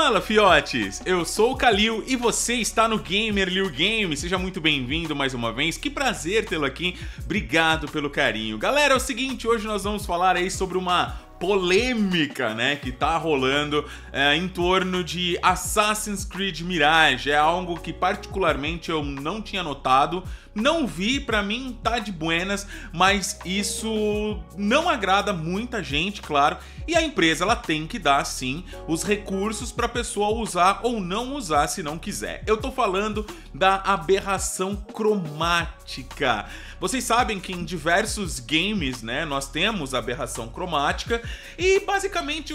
Fala, fiotes! Eu sou o Kalil e você está no Gamer Liu Game. Seja muito bem-vindo mais uma vez. Que prazer tê-lo aqui. Obrigado pelo carinho. Galera, é o seguinte, hoje nós vamos falar aí sobre uma polêmica, né, que tá rolando em torno de Assassin's Creed Mirage. É algo que particularmente eu não tinha notado, não vi, pra mim tá de buenas, mas isso não agrada muita gente, claro, e a empresa ela tem que dar sim os recursos pra pessoa usar ou não usar se não quiser. Eu tô falando da aberração cromática. Vocês sabem que em diversos games, né, nós temos aberração cromática e basicamente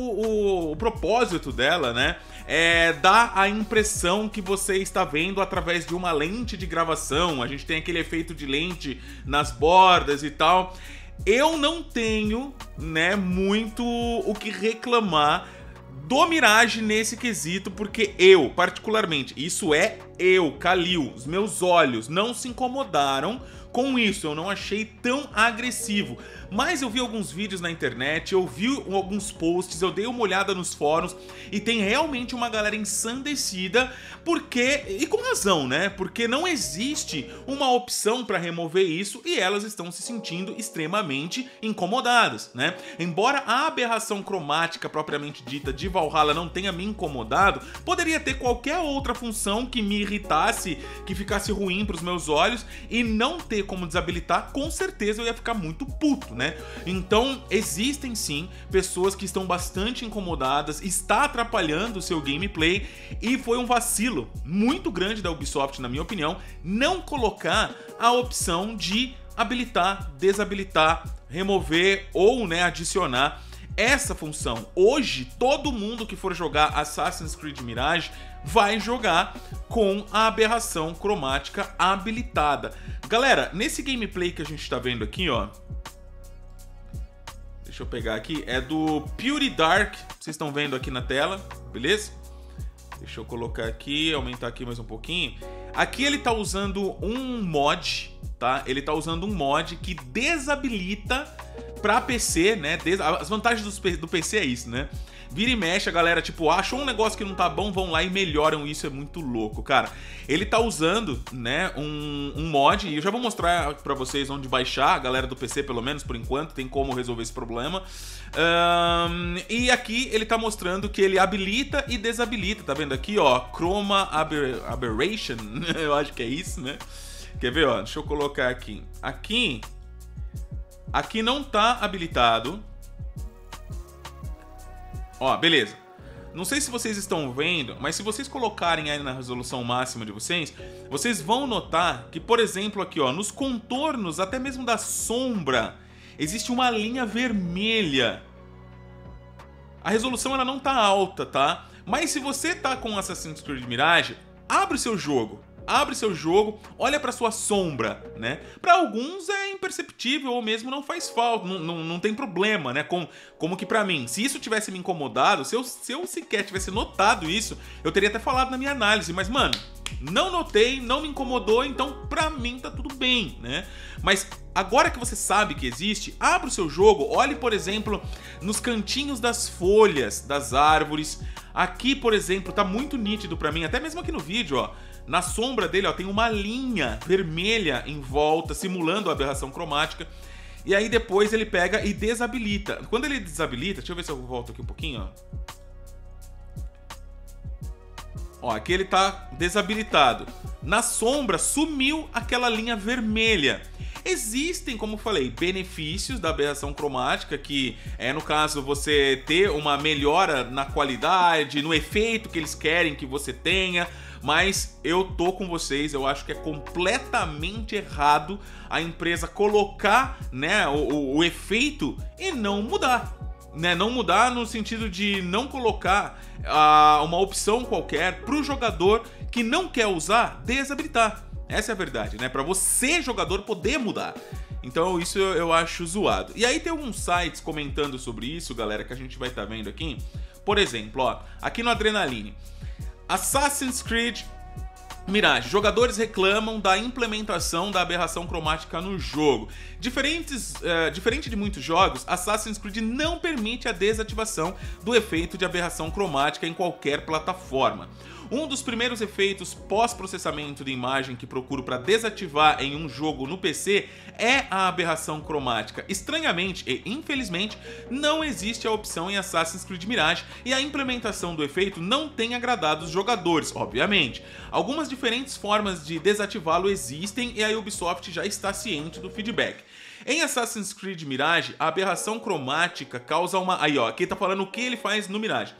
o propósito dela, né, é dar a impressão que você está vendo através de uma lente de gravação. A gente tem aquele efeito de lente nas bordas e tal. Eu não tenho, né, muito o que reclamar do Mirage nesse quesito, porque eu, particularmente, isso é eu, Kalil, os meus olhos não se incomodaram com isso, eu não achei tão agressivo. Mas eu vi alguns vídeos na internet, eu vi alguns posts, eu dei uma olhada nos fóruns e tem realmente uma galera ensandecida, porque, e com razão, né? Porque não existe uma opção para remover isso e elas estão se sentindo extremamente incomodadas, né? Embora a aberração cromática propriamente dita de Valhalla não tenha me incomodado, poderia ter qualquer outra função que me irritasse, que ficasse ruim para os meus olhos, e não ter como desabilitar, com certeza eu ia ficar muito puto, né? Então existem sim pessoas que estão bastante incomodadas, está atrapalhando o seu gameplay, e foi um vacilo muito grande da Ubisoft, na minha opinião, não colocar a opção de habilitar, desabilitar, remover ou, né, adicionar essa função. Hoje, todo mundo que for jogar Assassin's Creed Mirage vai jogar com a aberração cromática habilitada. Galera, nesse gameplay que a gente tá vendo aqui, ó, deixa eu pegar aqui, é do Pure Dark, vocês estão vendo aqui na tela, beleza? Deixa eu colocar aqui, aumentar aqui mais um pouquinho. Aqui ele tá usando um mod, tá? Ele tá usando um mod que desabilita pra PC, né? As vantagens do PC é isso, né? Vira e mexe, a galera, tipo, achou um negócio que não tá bom, vão lá e melhoram isso, é muito louco, cara. Ele tá usando, né, um mod, e eu já vou mostrar pra vocês onde baixar, a galera do PC, pelo menos, por enquanto, tem como resolver esse problema. E aqui ele tá mostrando que ele habilita e desabilita, tá vendo aqui, ó, Chroma Aberration, eu acho que é isso, né? Quer ver, ó, deixa eu colocar aqui. Aqui não tá habilitado. Ó, beleza. Não sei se vocês estão vendo, mas se vocês colocarem aí na resolução máxima de vocês, vocês vão notar que, por exemplo, aqui, ó, nos contornos, até mesmo da sombra, existe uma linha vermelha. A resolução ela não tá alta, tá? Mas se você tá com Assassin's Creed Mirage, abre o seu jogo. Abre seu jogo, olha para sua sombra, né? Para alguns é imperceptível ou mesmo não faz falta, não tem problema, né? Como que para mim, se isso tivesse me incomodado, se eu sequer tivesse notado isso, eu teria até falado na minha análise, mas mano, não notei, não me incomodou, então pra mim tá tudo bem, né? Mas agora que você sabe que existe, abre o seu jogo, olhe, por exemplo, nos cantinhos das folhas das árvores. Aqui, por exemplo, tá muito nítido pra mim, até mesmo aqui no vídeo, ó. Na sombra dele, ó, tem uma linha vermelha em volta, simulando a aberração cromática. E aí depois ele pega e desabilita. Quando ele desabilita, deixa eu ver se eu volto aqui um pouquinho, ó. Ó, aqui ele tá desabilitado. Na sombra sumiu aquela linha vermelha. Existem, como eu falei, benefícios da aberração cromática, que é, no caso, você ter uma melhora na qualidade, no efeito que eles querem que você tenha. Mas eu tô com vocês, eu acho que é completamente errado a empresa colocar, né, o efeito e não mudar. Né, não mudar no sentido de não colocar uma opção qualquer para o jogador que não quer usar, desabilitar. Essa é a verdade, né? Para você, jogador, poder mudar. Então isso eu acho zoado. E aí tem alguns sites comentando sobre isso, galera, que a gente vai estar vendo aqui. Por exemplo, ó, aqui no Adrenaline, Assassin's Creed Mirage, jogadores reclamam da implementação da aberração cromática no jogo. Diferente de muitos jogos, Assassin's Creed não permite a desativação do efeito de aberração cromática em qualquer plataforma. Um dos primeiros efeitos pós-processamento de imagem que procuro para desativar em um jogo no PC é a aberração cromática. Estranhamente e infelizmente, não existe a opção em Assassin's Creed Mirage e a implementação do efeito não tem agradado os jogadores, obviamente. Algumas diferentes formas de desativá-lo existem e a Ubisoft já está ciente do feedback. Em Assassin's Creed Mirage, a aberração cromática causa uma... Aí ó, aqui tá falando o que ele faz no Mirage.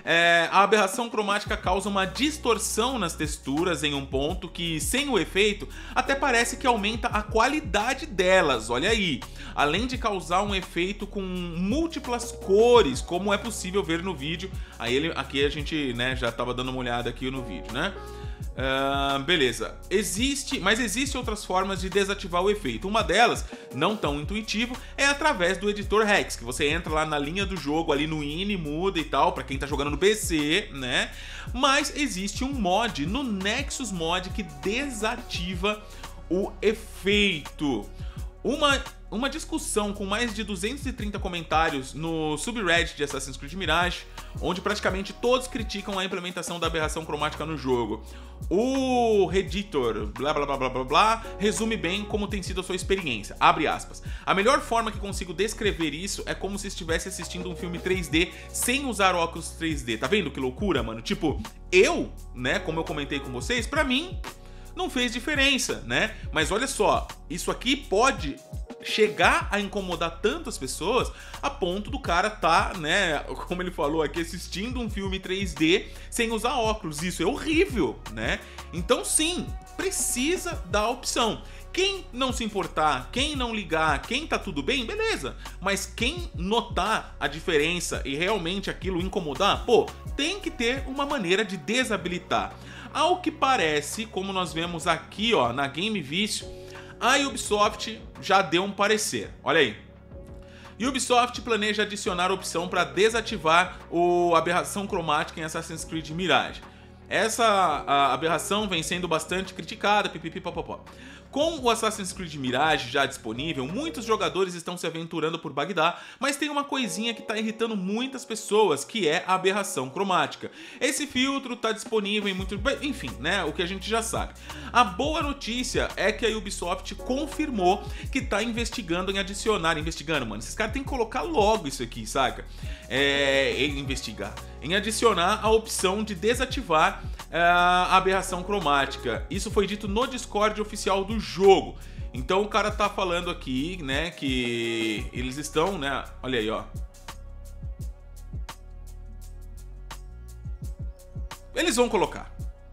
A aberração cromática causa uma distorção nas texturas em um ponto que, sem o efeito, até parece que aumenta a qualidade delas, olha aí. Além de causar um efeito com múltiplas cores, como é possível ver no vídeo. Aqui a gente, né, já estava dando uma olhada aqui no vídeo, né? Beleza, mas existe outras formas de desativar o efeito. Uma delas, não tão intuitivo, é através do editor Hex, que você entra lá na linha do jogo, ali no INI, muda e tal, pra quem tá jogando no PC, né? Mas existe um mod no Nexus Mod que desativa o efeito. Uma discussão com mais de 230 comentários no subreddit de Assassin's Creed Mirage, onde praticamente todos criticam a implementação da aberração cromática no jogo. O Redditor, blá blá blá blá blá blá, resume bem como tem sido a sua experiência. Abre aspas. A melhor forma que consigo descrever isso é como se estivesse assistindo um filme 3D sem usar óculos 3D. Tá vendo que loucura, mano? Tipo, né, como eu comentei com vocês, pra mim não fez diferença, né? Mas olha só, isso aqui pode chegar a incomodar tantas pessoas a ponto do cara tá, né, como ele falou aqui, assistindo um filme 3D sem usar óculos. Isso é horrível, né? Então sim, precisa da opção. Quem não se importar, quem não ligar, quem tá tudo bem, beleza. Mas quem notar a diferença e realmente aquilo incomodar, pô, tem que ter uma maneira de desabilitar. Ao que parece, como nós vemos aqui, ó, na Game Vício, a Ubisoft já deu um parecer. Olha aí. Ubisoft planeja adicionar a opção para desativar a aberração cromática em Assassin's Creed Mirage. Essa aberração vem sendo bastante criticada, pipipipopopó. Com o Assassin's Creed Mirage já disponível, muitos jogadores estão se aventurando por Bagdá, mas tem uma coisinha que está irritando muitas pessoas, que é a aberração cromática. Esse filtro está disponível em muitos... Enfim, né, o que a gente já sabe. A boa notícia é que a Ubisoft confirmou que está investigando em adicionar... Investigando, mano, esses caras têm que colocar logo isso aqui, saca? Em adicionar a opção de desativar a aberração cromática. Isso foi dito no Discord oficial do jogo. Então o cara tá falando aqui, né, que eles estão, né, olha aí, ó. Eles vão colocar.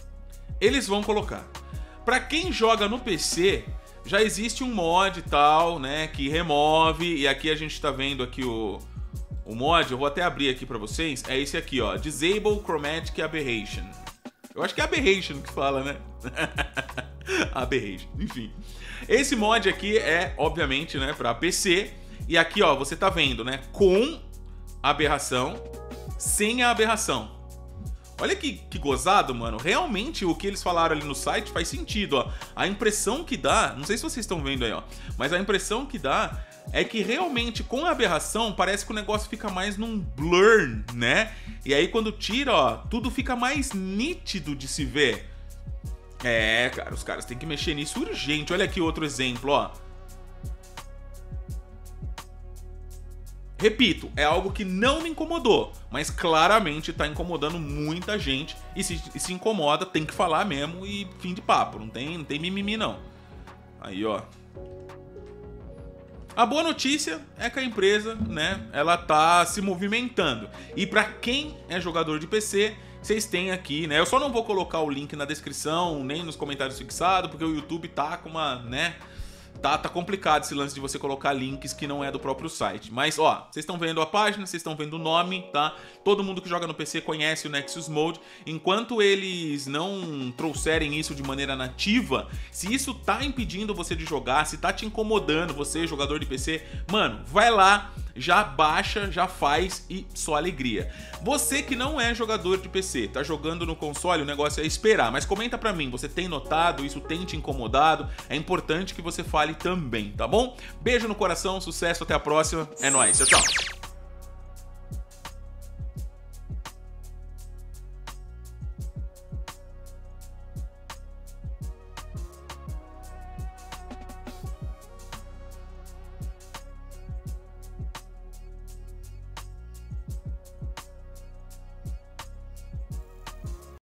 Pra quem joga no PC, já existe um mod e tal, né, que remove, e aqui a gente tá vendo aqui o mod, eu vou até abrir aqui pra vocês, é esse aqui, ó, Disable Chromatic Aberration. Eu acho que é Aberration que fala, né? Aberration, enfim. Esse mod aqui é, obviamente, né, pra PC, e aqui, ó, você tá vendo, né, com aberração, sem a aberração. Olha que gozado, mano. Realmente o que eles falaram ali no site faz sentido, ó. A impressão que dá, não sei se vocês estão vendo aí, ó, mas a impressão que dá é que realmente com a aberração parece que o negócio fica mais num blur, né? E aí quando tira, ó, tudo fica mais nítido de se ver. Cara, os caras têm que mexer nisso urgente. Olha aqui outro exemplo, ó. Repito, é algo que não me incomodou, mas claramente tá incomodando muita gente. E se incomoda, tem que falar mesmo e fim de papo. Não tem mimimi, não. Aí, ó. A boa notícia é que a empresa, né, ela tá se movimentando. E pra quem é jogador de PC, vocês têm aqui, né? Eu só não vou colocar o link na descrição, nem nos comentários fixados, porque o YouTube tá com uma, né... Tá complicado esse lance de você colocar links que não é do próprio site. Mas, ó, vocês estão vendo a página, vocês estão vendo o nome, tá? Todo mundo que joga no PC conhece o Nexus Mode. Enquanto eles não trouxerem isso de maneira nativa, se isso tá impedindo você de jogar, se tá te incomodando, você, jogador de PC, mano, vai lá, já baixa, já faz e só alegria. Você que não é jogador de PC, tá jogando no console, o negócio é esperar, mas comenta pra mim, você tem notado, isso tem te incomodado? É importante que você fale também, tá bom? Beijo no coração, sucesso, até a próxima, é nóis, tchau, tchau!